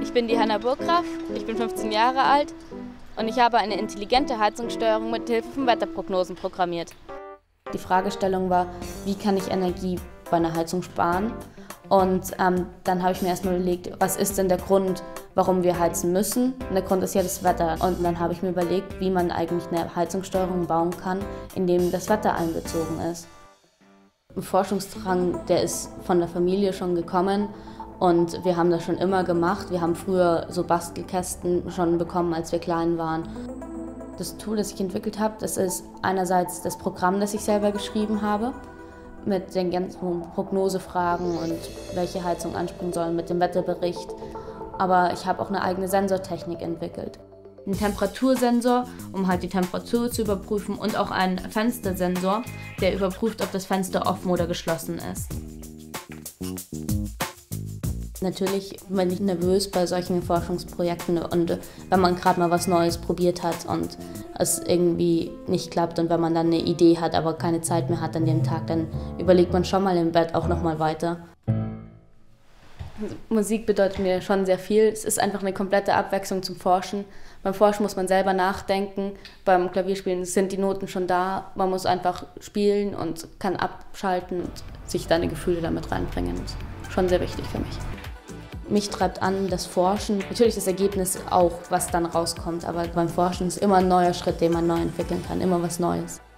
Ich bin die Hanna Burggraf, ich bin 15 Jahre alt und ich habe eine intelligente Heizungssteuerung mit Hilfe von Wetterprognosen programmiert. Die Fragestellung war, wie kann ich Energie bei einer Heizung sparen? Und dann habe ich mir erstmal überlegt, was ist denn der Grund, warum wir heizen müssen? Und der Grund ist ja das Wetter. Und dann habe ich mir überlegt, wie man eigentlich eine Heizungssteuerung bauen kann, indem das Wetter einbezogen ist. Ein Forschungsdrang, der ist von der Familie schon gekommen und wir haben das schon immer gemacht. Wir haben früher so Bastelkästen schon bekommen, als wir klein waren. Das Tool, das ich entwickelt habe, das ist einerseits das Programm, das ich selber geschrieben habe, mit den ganzen Prognosefragen und welche Heizung anspringen soll, mit dem Wetterbericht. Aber ich habe auch eine eigene Sensortechnik entwickelt. Einen Temperatursensor, um halt die Temperatur zu überprüfen, und auch einen Fenstersensor, der überprüft, ob das Fenster offen oder geschlossen ist. Natürlich bin ich nervös bei solchen Forschungsprojekten und wenn man gerade mal was Neues probiert hat und es irgendwie nicht klappt und wenn man dann eine Idee hat, aber keine Zeit mehr hat an dem Tag, dann überlegt man schon mal im Bett auch noch mal weiter. Musik bedeutet mir schon sehr viel. Es ist einfach eine komplette Abwechslung zum Forschen. Beim Forschen muss man selber nachdenken, beim Klavierspielen sind die Noten schon da. Man muss einfach spielen und kann abschalten und sich seine Gefühle damit reinbringen. Das ist schon sehr wichtig für mich. Mich treibt an das Forschen, natürlich das Ergebnis auch, was dann rauskommt, aber beim Forschen ist immer ein neuer Schritt, den man neu entwickeln kann, immer was Neues.